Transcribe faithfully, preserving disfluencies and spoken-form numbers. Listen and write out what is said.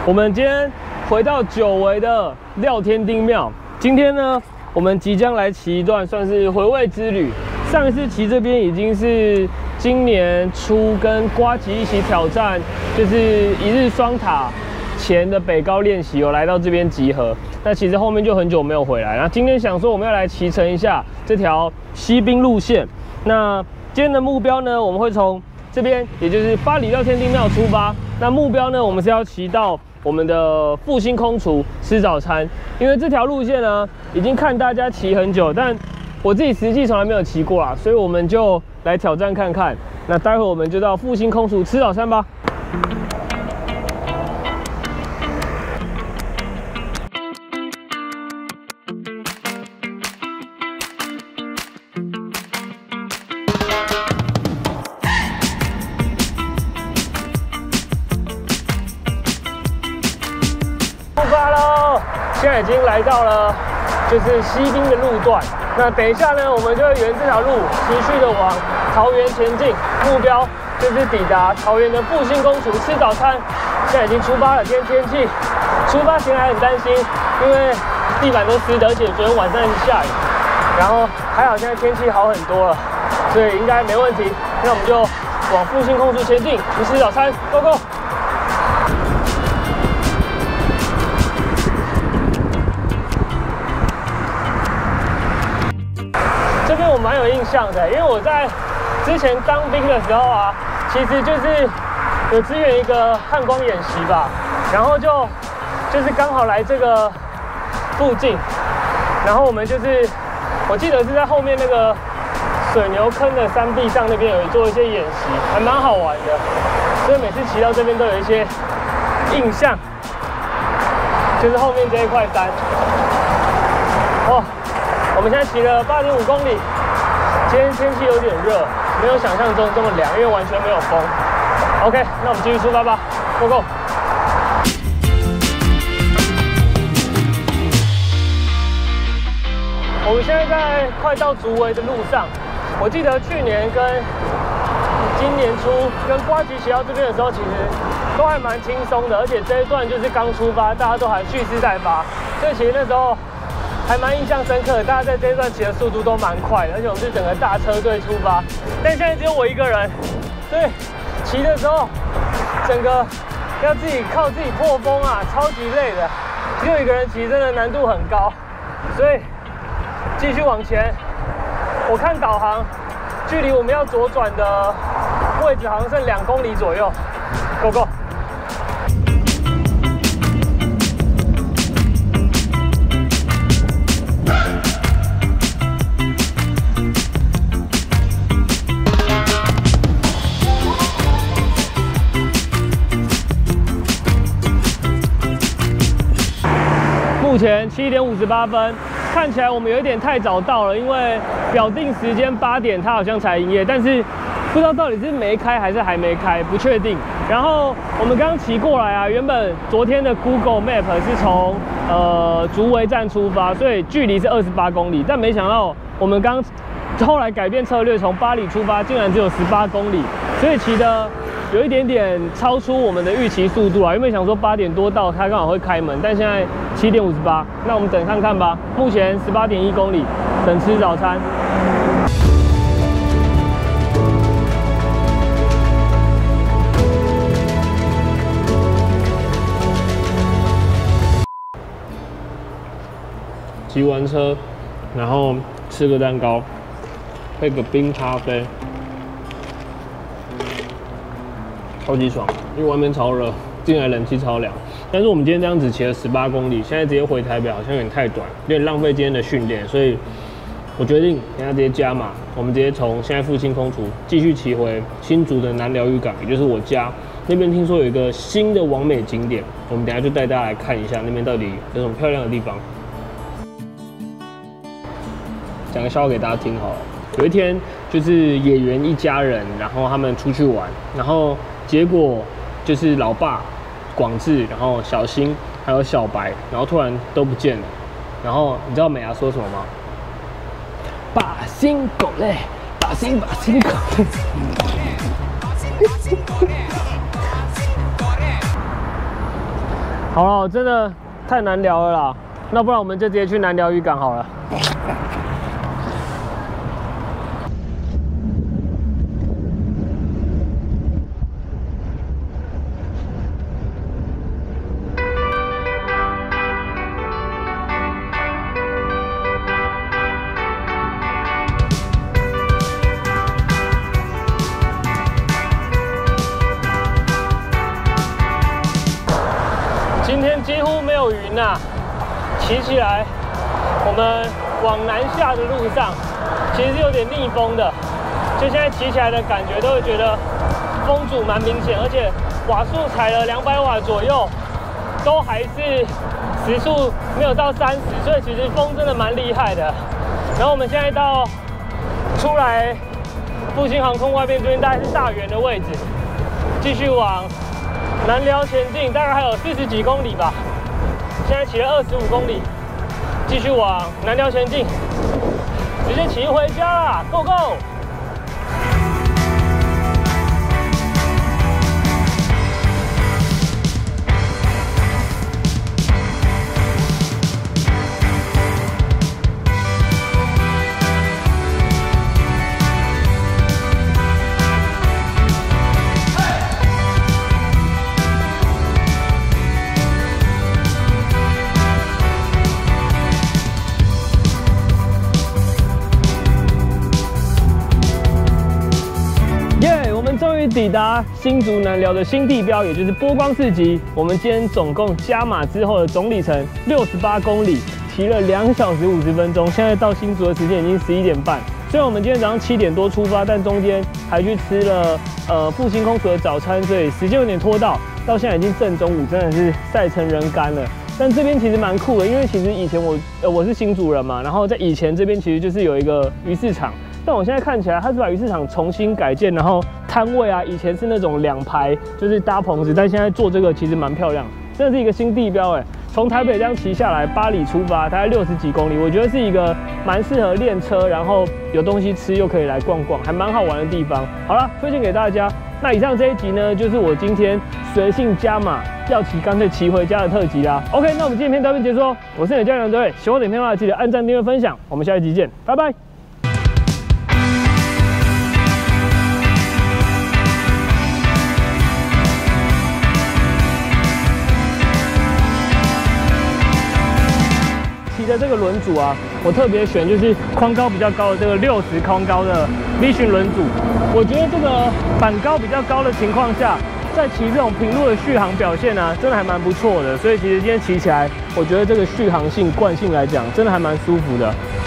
我们今天回到久违的廖天丁庙。今天呢，我们即将来骑一段算是回味之旅。上一次骑这边已经是今年初跟呱吉一起挑战，就是一日双塔前的北高练习，有来到这边集合。那其实后面就很久没有回来。那今天想说我们要来骑乘一下这条西滨路线。那今天的目标呢，我们会从这边，也就是八里廖天丁庙出发。那目标呢，我们是要骑到我们的复兴空厨吃早餐，因为这条路线呢，已经看大家骑很久，但我自己实际从来没有骑过啦，所以我们就来挑战看看。那待会我们就到复兴空厨吃早餐吧。出发喽！现在已经来到了就是西滨的路段。那等一下呢，我们就会沿这条路持续的往桃园前进，目标就是抵达桃园的复兴空厨吃早餐。现在已经出发了，今天天气出发前还很担心，因为地板都湿的，而且昨天晚上一直下雨。然后还好现在天气好很多了，所以应该没问题。那我们就往复兴空厨前进，去吃早餐 ，Go Go！这边我蛮有印象的，因为我在之前当兵的时候啊，其实就是有支援一个汉光演习吧，然后就就是刚好来这个附近，然后我们就是我记得是在后面那个水牛坑的山壁上那边有做一些演习，还蛮好玩的，所以每次骑到这边都有一些印象，就是后面这一块山，哦。我们现在骑了八点五公里，今天天气有点热，没有想象中这么凉，因为完全没有风。OK， 那我们继续出发吧 ，Go Go！ 我们现在在快到竹围的路上，我记得去年跟今年初跟呱吉骑到这边的时候，其实都还蛮轻松的，而且这一段就是刚出发，大家都还蓄势待发，所以其实那时候还蛮印象深刻的，大家在这一段骑的速度都蛮快的，而且我们是整个大车队出发，但现在只有我一个人，所以骑的时候整个要自己靠自己破风啊，超级累的，只有一个人骑真的难度很高，所以继续往前。我看导航，距离我们要左转的位置好像剩两公里左右 ，Go Go！目前七点五十八分，看起来我们有一点太早到了，因为表定时间八点，它好像才营业，但是不知道到底是没开还是还没开，不确定。然后我们刚刚骑过来啊，原本昨天的 Google Map 是从呃竹围站出发，所以距离是二十八公里，但没想到我们刚后来改变策略，从八里出发，竟然只有十八公里，所以骑的有一点点超出我们的预期速度啊，原本想说八点多到，它刚好会开门，但现在七点五十八，那我们等看看吧。目前十八点一公里，等吃早餐。骑完车，然后吃个蛋糕，配个冰咖啡。超级爽，因为外面超热，进来冷气超凉。但是我们今天这样子骑了十八公里，现在直接回台北好像有点太短，有点浪费今天的训练，所以我决定等下直接加码，我们直接从现在复兴空厨继续骑回新竹的南寮渔港，也就是我家那边。听说有一个新的网美景点，我们等下就带大家来看一下那边到底有什么漂亮的地方。讲个笑话给大家听好了。有一天就是野原一家人，然后他们出去玩，然后结果就是老爸广志，然后小新还有小白，然后突然都不见了。然后你知道美伢说什么吗？把心狗嘞，把心把心狗嘞。 好了，真的太难聊了啦，那不然我们就直接去南寮渔港好了。今天几乎没有云呐，骑起来，我们往南下的路上，其实是有点逆风的。就现在骑起来的感觉，都会觉得风阻蛮明显，而且瓦数踩了两百瓦左右，都还是时速没有到三十，所以其实风真的蛮厉害的。然后我们现在到出来复兴航空外面这边，大概是大园的位置，继续往南寮前进，大概还有四十几公里吧。现在骑了二十五公里，继续往南寮前进，直接骑回家啦 ！Go Go！终于抵达新竹南寮的新地标，也就是波光市集。我们今天总共加码之后的总里程六十八公里，骑了两小时五十分钟。现在到新竹的时间已经十一点半。虽然我们今天早上七点多出发，但中间还去吃了呃复兴空厨的早餐，所以时间有点拖到。到现在已经正中午，真的是晒成人干了。但这边其实蛮酷的，因为其实以前我呃我是新竹人嘛，然后在以前这边其实就是有一个鱼市场。但我现在看起来，它是把鱼市场重新改建，然后摊位啊，以前是那种两排就是搭棚子，但现在做这个其实蛮漂亮，真的是一个新地标哎。从台北这样骑下来，八里出发，大概六十几公里，我觉得是一个蛮适合练车，然后有东西吃又可以来逛逛，还蛮好玩的地方。好了，推荐给大家。那以上这一集呢，就是我今天随性加码要骑干脆骑回家的特辑啦。OK， 那我们今天片到这边结束哦。我是你的家长队，喜欢我的影片的话，记得按赞、订阅、分享。我们下一集见，拜拜。的这个轮组啊，我特别选就是框高比较高的这个六十框高的 Vision 轮组。我觉得这个板高比较高的情况下，在骑这种平路的续航表现啊，真的还蛮不错的。所以其实今天骑起来，我觉得这个续航性、惯性来讲，真的还蛮舒服的。